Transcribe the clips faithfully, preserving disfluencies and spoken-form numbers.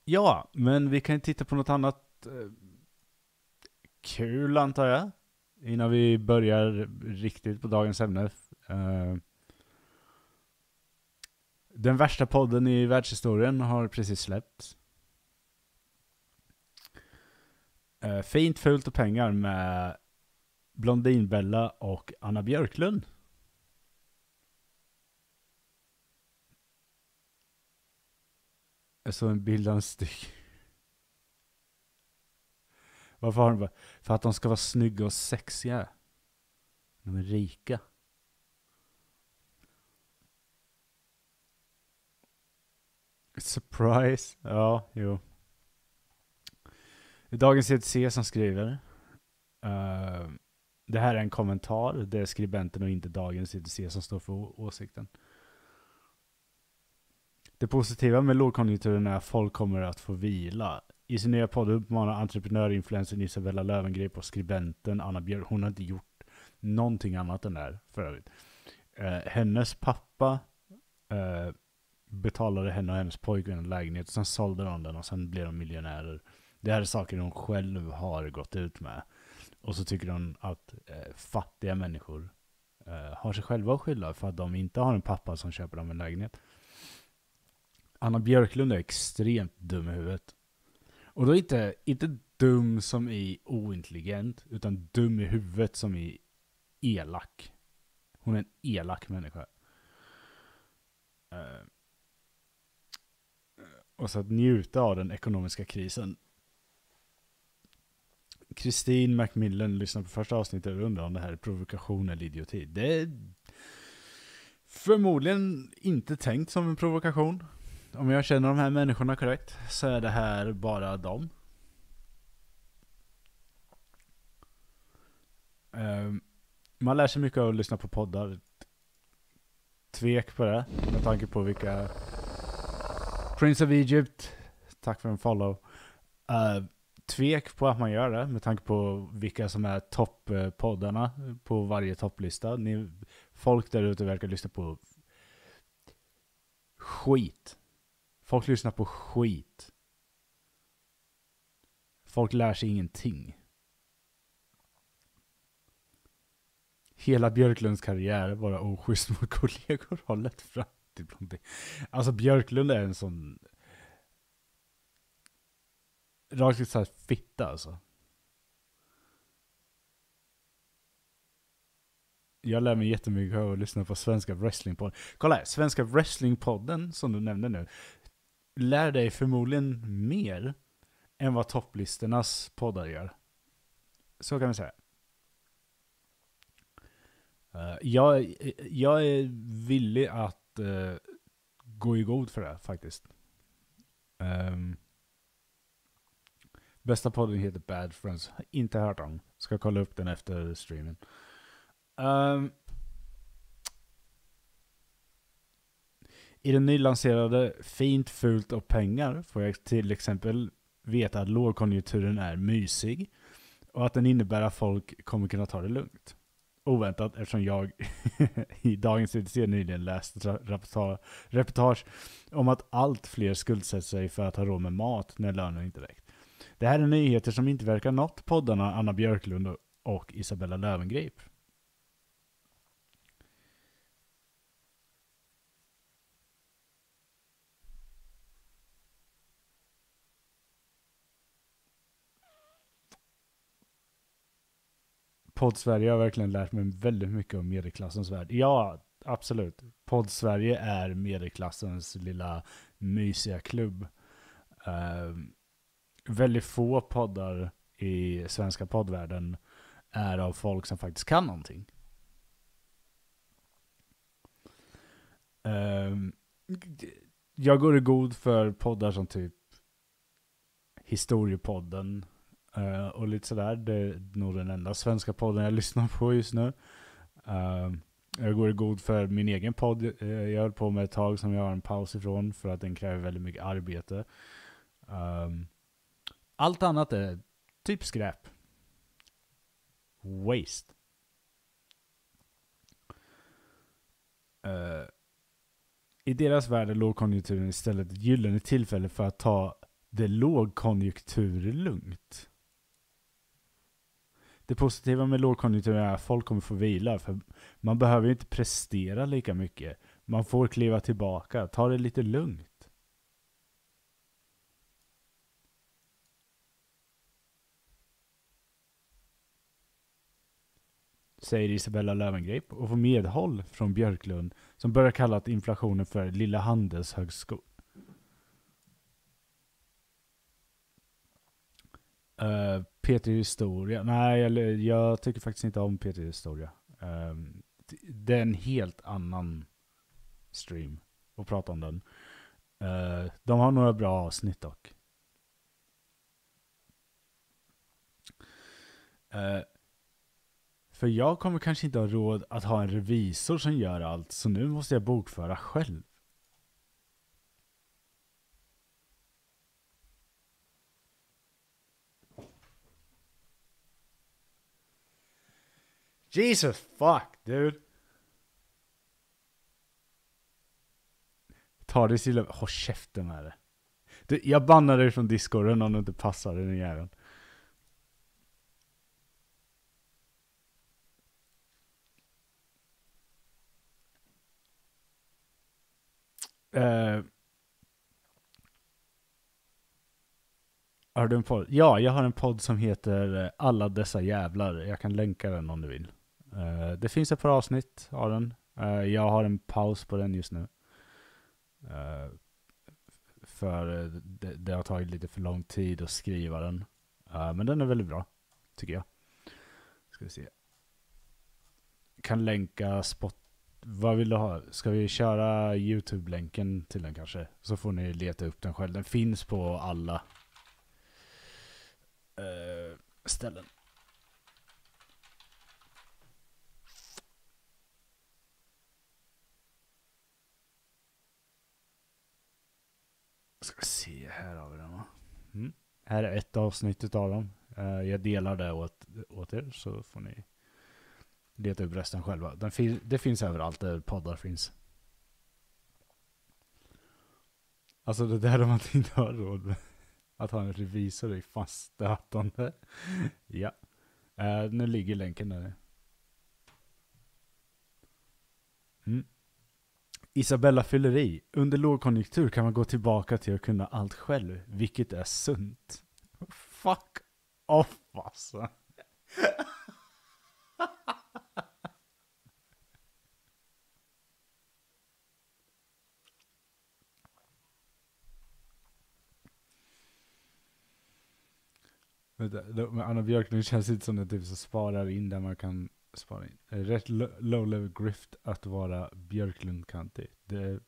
Ja, men vi kan titta på något annat eh, kul antar jag. Innan vi börjar riktigt på dagens ämne. Eh, den värsta podden i världshistorien har precis släppts. Eh, fint, fult och pengar med Blondinbella och Anna Björklund. Jag såg en bild av en styck. Varför har de? För att de ska vara snygga och sexiga. De är rika. Surprise. Ja, jo. Dagens C T C som skriver. Uh, det här är en kommentar. Det är skribenten och inte dagens C T C som står för å- åsikten. Det positiva med lågkonjunkturen är att folk kommer att få vila. I sin nya podd uppmanar entreprenörinfluensen Isabella Löwengrip och skribenten Anna Björk. Hon har inte gjort någonting annat än det här för övrigt. Uh, hennes pappa uh, betalade henne och hennes pojkvän en lägenhet. Och sen sålde de den och sen blev de miljonärer. Det här är saker hon själv har gått ut med. Och så tycker hon att eh, fattiga människor eh, har sig själva att skylla för att de inte har en pappa som köper dem en lägenhet. Anna Björklund är extremt dum i huvudet. Och då inte, inte dum som i ointelligent, utan dum i huvudet som i elak. Hon är en elak människa. Eh, och så att njuta av den ekonomiska krisen. Christine Macmillan lyssnar på första avsnittet och undrar om det här är provokation eller idioti. Det är förmodligen inte tänkt som en provokation. Om jag känner de här människorna korrekt så är det här bara dem. Um, man lär sig mycket av att lyssna på poddar. Tvek på det med tanke på vilka Prince of Egypt, tack för en follow. Uh, tvek på att man gör det med tanke på vilka som är topppoddarna på varje topplista. Ni, folk där ute verkar lyssna på skit. Folk lyssnar på skit. Folk lär sig ingenting. Hela Björklunds karriär bara oschysst mot kollegor har lett fram till Blondin. Alltså Björklund är en sån rakt så här fitta alltså. Jag lär mig jättemycket av att lyssna på Svenska Wrestlingpodden. Kolla här, Svenska Wrestlingpodden som du nämnde nu lär dig förmodligen mer än vad topplistornas poddar gör. Så kan vi säga. Uh, jag, jag är villig att uh, gå i god för det faktiskt. Um, bästa podden heter Bad Friends. Inte hört om. Ska kolla upp den efter streamen. Um, I den nylanserade Fint, fult och pengar får jag till exempel veta att lågkonjunkturen är mysig och att den innebär att folk kommer kunna ta det lugnt. Oväntat eftersom jag i dagens C T C nyligen läst reportage om att allt fler skuldsätter sig för att ha råd med mat när lönen inte räckt. Det här är nyheter som inte verkar nått poddarna Anna Björklund och Isabella Löwengrip. Podd Sverige har verkligen lärt mig väldigt mycket om medelklassens värld. Ja, absolut. Podd Sverige är medelklassens lilla mysiga klubb. Uh, väldigt få poddar i svenska poddvärlden är av folk som faktiskt kan någonting. Uh, jag går i god för poddar som typ Historiepodden Uh, och lite sådär. Det är nog den enda svenska podden jag lyssnar på just nu. Uh, jag går i god för min egen podd. Uh, jag höll på med ett tag som jag har en paus ifrån för att den kräver väldigt mycket arbete. Um, allt annat är typ skräp. Waste. Uh, I deras värld är lågkonjunkturen istället ett gyllene tillfälle för att ta Det är lågkonjunktur lugnt. Det positiva med lågkonjunktur är att folk kommer få vila. För man behöver ju inte prestera lika mycket. Man får kliva tillbaka. Ta det lite lugnt. Säger Isabella Löwengrip och får medhåll från Björklund som börjar kalla inflationen för lilla handelshögskolan. Uh, P T Historia. Nej, jag, jag tycker faktiskt inte om P T Historia. Um, det är en helt annan stream att prata om den. Uh, de har några bra avsnitt dock. Uh, för jag kommer kanske inte ha råd att ha en revisor som gör allt, så nu måste jag bokföra själv. Jesus fuck, dude. Ta det till... Håll käften med det. Du, jag bannar dig från Discorden om du inte passar den jäveln. Uh, har du en podd? Ja, jag har en podd som heter Alla dessa jävlar. Jag kan länka den om du vill. Uh, det finns ett par avsnitt av den. Uh, jag har en paus på den just nu. Uh, för det, det har tagit lite för lång tid att skriva den. Uh, men den är väldigt bra, tycker jag. Ska vi se. Kan länka spot. Vad vill du ha? Ska vi köra YouTube-länken till den kanske? Så får ni leta upp den själv. Den finns på alla uh, ställen. Ska se, här har vi den, va? Mm. Här är ett avsnitt av dem. Uh, jag delar det åt, åt er, så får ni leta upp resten själva. Den fin- det finns överallt där poddar finns. Alltså det där om man inte har råd med att ha en revisor är fast stötande. Ja. Uh, nu ligger länken där. Mm. Isabella fyller i. Under lågkonjunktur kan man gå tillbaka till att kunna allt själv, vilket är sunt. Fuck off alltså. Med Anna Björklund känns det inte som det typ så sparar in där man kan spara in. Det är rätt low level grift att vara Björklund-kantig. Det är...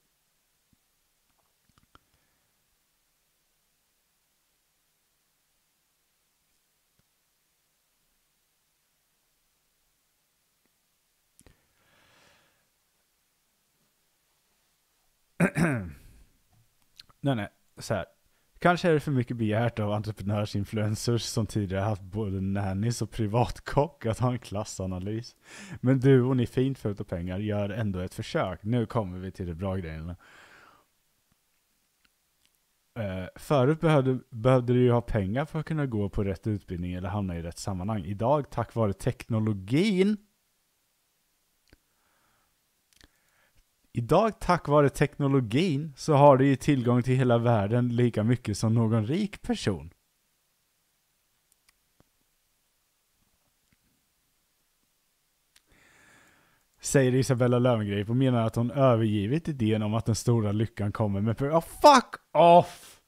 nej, nej. Så här. Kanske är det för mycket begärt av entreprenörsinfluencers som tidigare haft både nannies och privatkock att ha en klassanalys. Men du och ni fint fullt av pengar gör ändå ett försök. Nu kommer vi till de bra grejerna. Uh, förut behövde, behövde du ju ha pengar för att kunna gå på rätt utbildning eller hamna i rätt sammanhang. Idag, tack vare teknologin Idag, tack vare teknologin, så har du ju tillgång till hela världen lika mycket som någon rik person. Säger Isabella Löwengrip och menar att hon övergivit idén om att den stora lyckan kommer med... Oh, fuck off!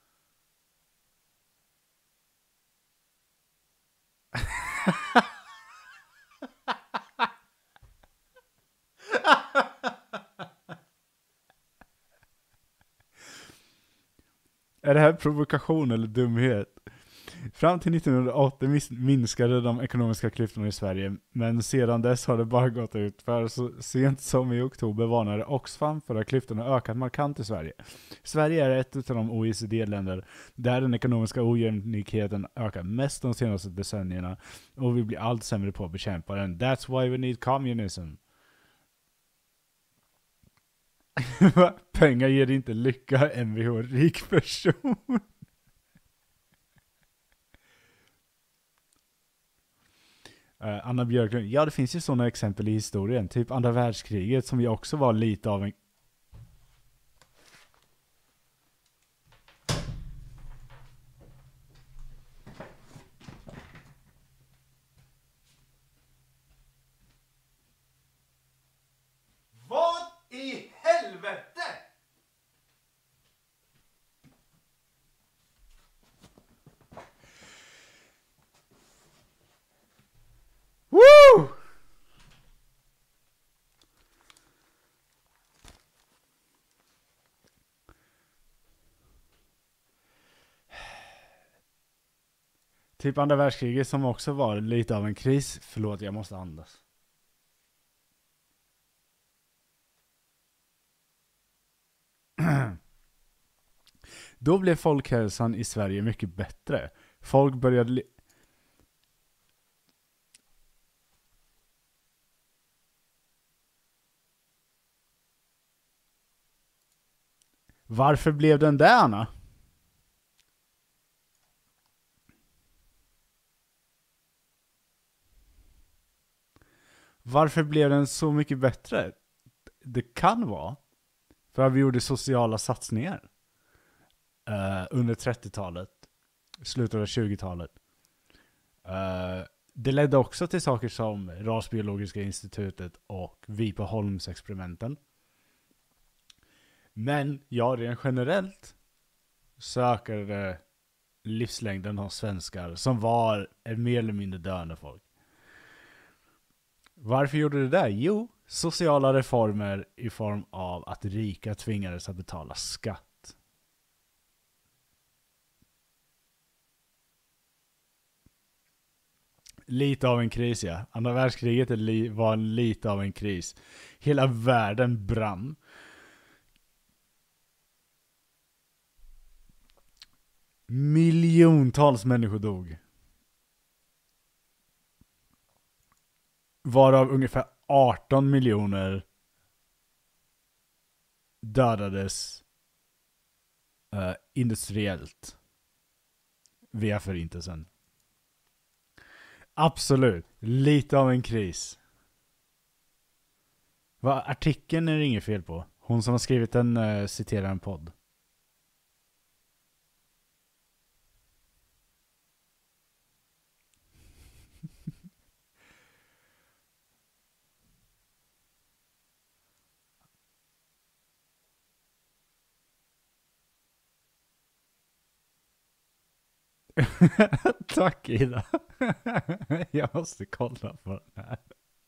Är det här provokation eller dumhet? Fram till nittonhundraåttio minskade de ekonomiska klyftorna i Sverige, men sedan dess har det bara gått ut. För så sent som i oktober varnade Oxfam för att klyftorna ökat markant i Sverige. Sverige är ett av de O E C D-länder där den ekonomiska ojämlikheten ökar mest de senaste decennierna, och vi blir allt sämre på att bekämpa den. That's why we need communism. Pengar ger inte lycka, M V H rik person. Uh, Anna Björklund. Ja, det finns ju sådana exempel i historien. Typ andra världskriget som ju också var lite av en... Vad i helvete? Woo! Typ andra världskriget som också var lite av en kris. Förlåt, jag måste andas. Då blev folkhälsan i Sverige mycket bättre. Folk började... Li- Varför blev den där, Anna? Varför blev den så mycket bättre? Det kan vara för att vi gjorde sociala satsningar uh, under trettiotalet, slutet av tjugotalet. Uh, det ledde också till saker som Rasbiologiska institutet och Vipeholmsexperimenten. Men ja, rent generellt så ökade livslängden hos svenskar som var ett mer eller mindre döende folk. Varför gjorde det där? Jo, sociala reformer i form av att rika tvingades att betala skatt. Lite av en kris, ja. Andra världskriget var lite av en kris. Hela världen brann. Miljontals människor dog. Varav ungefär arton miljoner dödades uh, industriellt via förintelsen. Absolut. Lite av en kris. Va, artikeln är det inget fel på. Hon som har skrivit den uh, citerar en podd. Tack, Ida. Jag måste kolla på den här.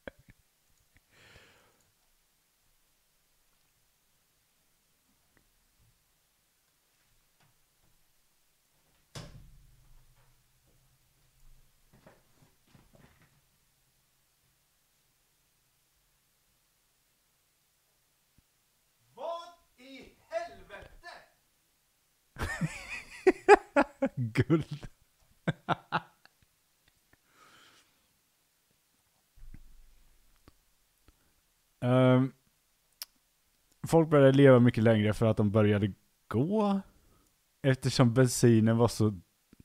Vad i helvete? Guld. um, folk började leva mycket längre för att de började gå. Eftersom bensinen var så...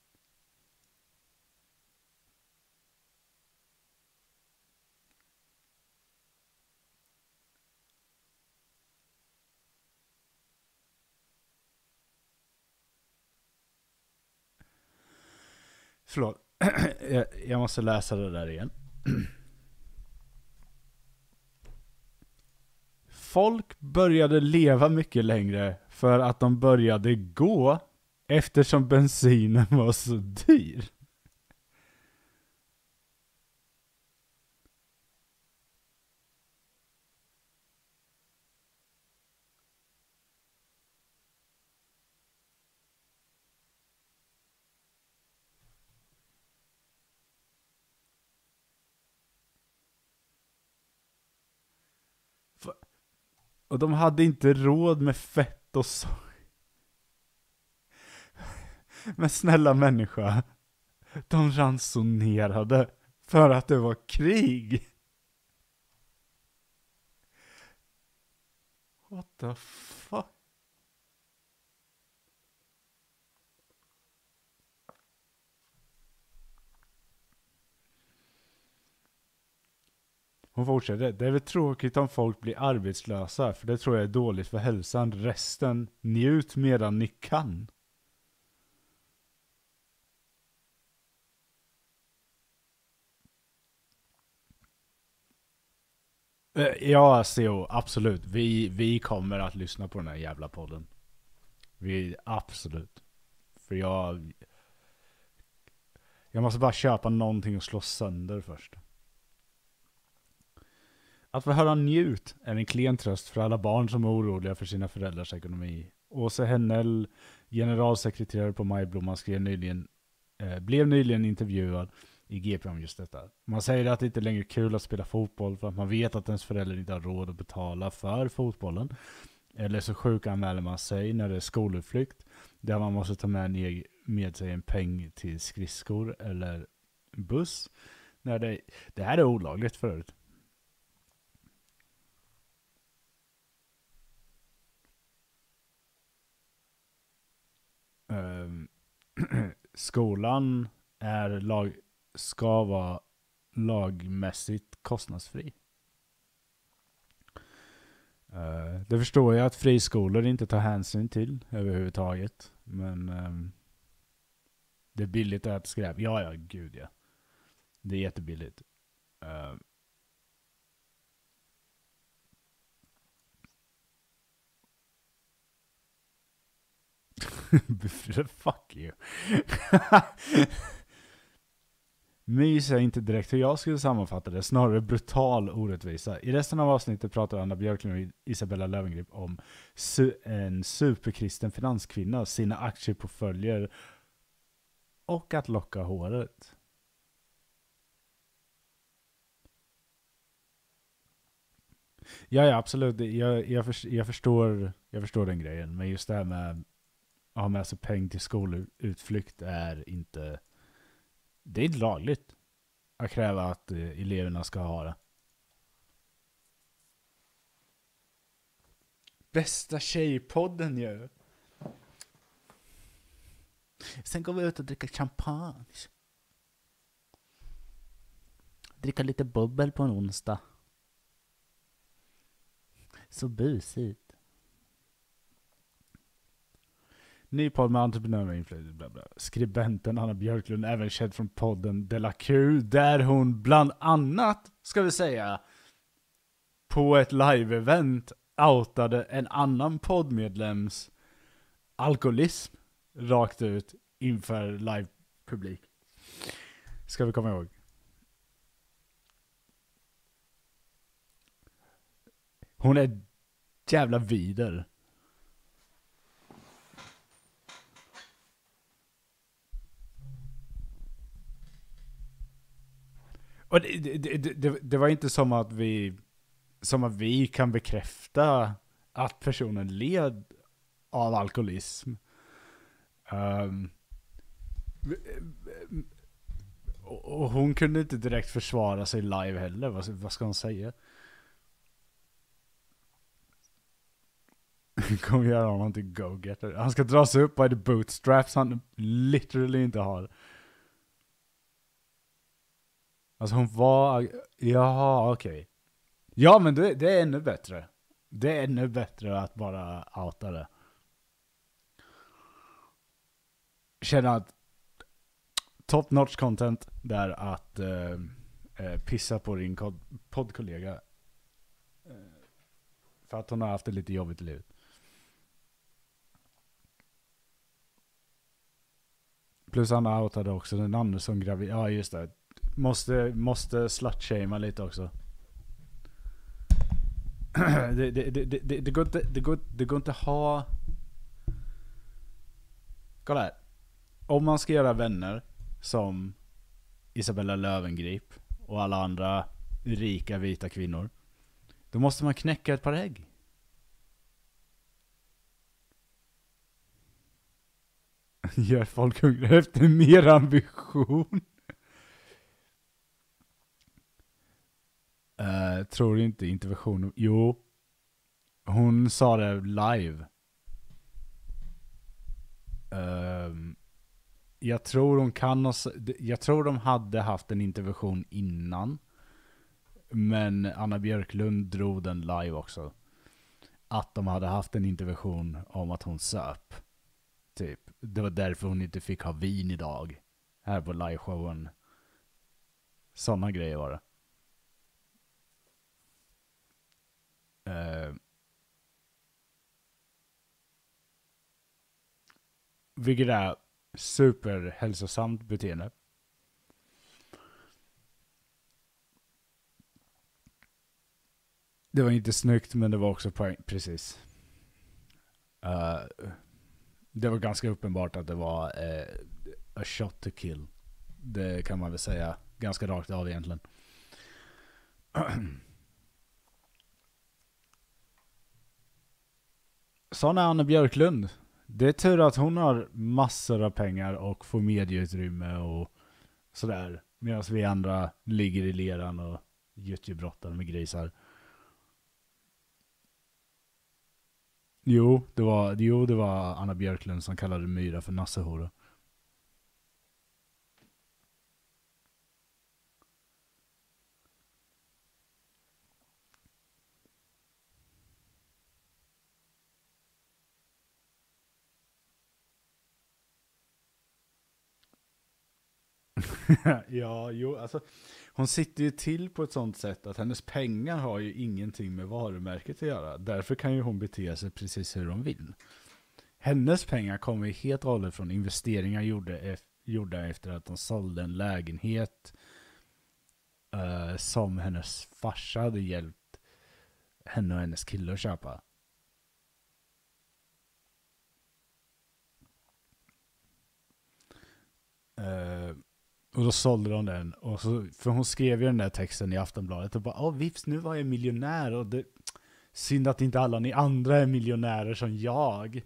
Förlåt. jag, jag måste läsa det där igen. Folk började leva mycket längre för att de började gå eftersom bensinen var så dyr. Och de hade inte råd med fett och så. Men snälla människa, de ransonerade för att det var krig. What the fuck? Hon fortsätter. Det är väl tråkigt om folk blir arbetslösa, för det tror jag är dåligt för hälsan. Resten, njut medan ni kan. Ja, C O, absolut. Vi, vi kommer att lyssna på den här jävla podden. Vi, absolut. För jag... Jag måste bara köpa någonting och slå sönder först. Att få höra njut är en klen tröst för alla barn som är oroliga för sina föräldrars ekonomi. Åse Hennell, generalsekreterare på Majblomman, skrev nyligen, eh, blev nyligen intervjuad i G P om just detta. Man säger att det inte längre är kul att spela fotboll för att man vet att ens föräldrar inte har råd att betala för fotbollen. Eller så sjukanmäler man sig när det är skolutflykt där man måste ta med, med sig en peng till skridskor eller buss. När det, det här är olagligt förut. Um, skolan är lag, ska vara lagmässigt kostnadsfri. Uh, det förstår jag att friskolor inte tar hänsyn till överhuvudtaget. Men um, det är billigt att äta skräp. Ja, ja, gud ja. Det är jättebilligt. Uh, Fuck you. Mys är inte direkt hur jag skulle sammanfatta det, snarare brutal orättvisa. I resten av avsnittet pratar Anna Björklund och Isabella Löwengrip om su- en superkristen finanskvinna, sina aktieportföljer och att locka håret. Ja, ja, absolut. Jag, jag, för, jag, förstår, jag förstår den grejen. Men just det här med att ha med sig pengar till skolutflykt är inte... Det är inte lagligt att kräva att eh, eleverna ska ha det. Bästa tjejpodden ju. Sen går vi ut och dricker champagne. Dricka lite bubbel på en onsdag. Så busigt. Ny podd med entreprenörer och influencers, bla bla. Skribenten Anna Björklund, även känd från podden De La Q, där hon bland annat, ska vi säga, på ett live-event outade en annan poddmedlems alkoholism rakt ut inför live-publik. Ska vi komma ihåg. Hon är jävla vider. Och det, det, det, det var inte som att vi som att vi kan bekräfta att personen led av alkoholism. Um, och hon kunde inte direkt försvara sig live heller. Vad, vad ska hon säga? Kommer göra honom till go-getter. Han ska dra sig upp by the bootstraps han literally inte har. Alltså hon var... Jaha, okej. Okay. Ja, men det, det är ännu bättre. Det är ännu bättre att bara outa det. Känna att top notch content där att eh, eh, pissa på din poddkollega. Eh, för att hon har haft det lite jobbigt i livet. Plus han outade också den andra som gravid. Ja, just det. Måste, måste slut-shamea lite också. det, det, det, det, det, går inte, det, går, det går inte ha... Kolla här. Om man ska göra vänner som Isabella Löwengrip och alla andra rika vita kvinnor, då måste man knäcka ett par ägg. Gör folk hungriga efter mer ambition. Uh, tror inte intervention. Jo. Hon sa det live. Uh, jag tror hon kan ha, jag tror de hade haft en intervention innan. Men Anna Björklund drog den live också. Att de hade haft en intervention om att hon söp. Typ. Det var därför hon inte fick ha vin idag. Här på liveshowen. Sådana grejer var det. Uh, vilket är superhälsosamt beteende. Det var inte snyggt, men det var också poäng. Precis. Uh, det var ganska uppenbart att det var uh, a shot to kill. Det kan man väl säga ganska rakt av egentligen. Sån är Anna Björklund. Det är tur att hon har massor av pengar och får medieutrymme och sådär. Medan vi andra ligger i leran och YouTube-brottar med grisar. Jo, det var, jo, det var Anna Björklund som kallade Myra för nassehora. Ja, jo, alltså hon sitter ju till på ett sånt sätt att hennes pengar har ju ingenting med varumärket att göra. Därför kan ju hon bete sig precis hur hon vill. Hennes pengar kommer ju helt och hållet från investeringar gjorde, gjorda efter att de sålde en lägenhet uh, som hennes farsa hade hjälpt henne och hennes kille att köpa. Uh, Och då sålde de den. Och så, för hon skrev ju den där texten i Aftonbladet. Och bara, åh vips, nu var jag miljonär. Och det, synd att inte alla ni andra är miljonärer som jag.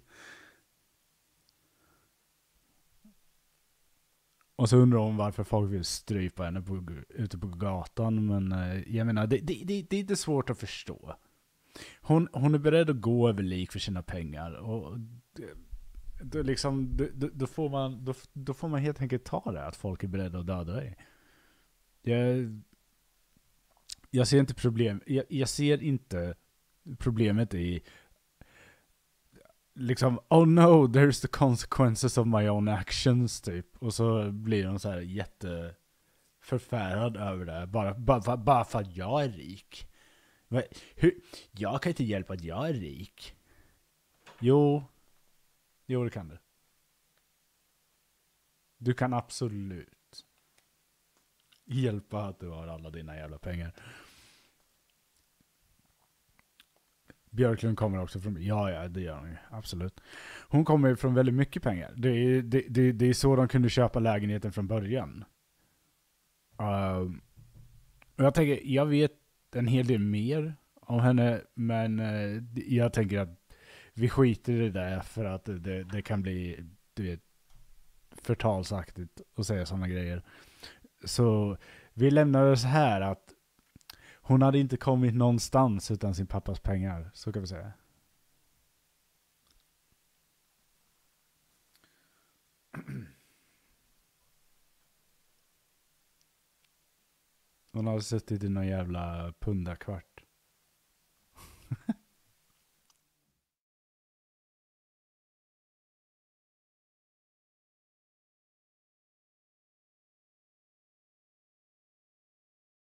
Och så undrar hon varför folk vill strypa henne på, ute på gatan. Men jag menar, det, det, det, det är inte svårt att förstå. Hon, hon är beredd att gå över lik för sina pengar. Och det, Då, liksom, då, då, får man, då, då får man helt enkelt ta det att folk är beredda att döda dig. Jag, jag ser inte problem. Jag, jag ser inte problemet i liksom, oh no, there's the consequences of my own actions typ. Och så blir de så här jätteförfärad över det. Bara, bara, bara för att jag är rik. Men, hur, jag kan inte hjälpa att jag är rik. Jo, Jo, det kan du. Du kan absolut hjälpa att du har alla dina jävla pengar. Björklund kommer också från... Ja, ja, det gör hon ju. Absolut. Hon kommer från väldigt mycket pengar. Det är, det, det, det är så de kunde köpa lägenheten från början. Uh, och jag tänker, jag vet en hel del mer om henne, men uh, jag tänker att vi skiter i det där för att det, det kan bli, du vet, förtalsaktigt att säga sådana grejer. Så vi lämnar det så här att hon hade inte kommit någonstans utan sin pappas pengar. Så kan vi säga. Hon har suttit i någon jävla pundakvart.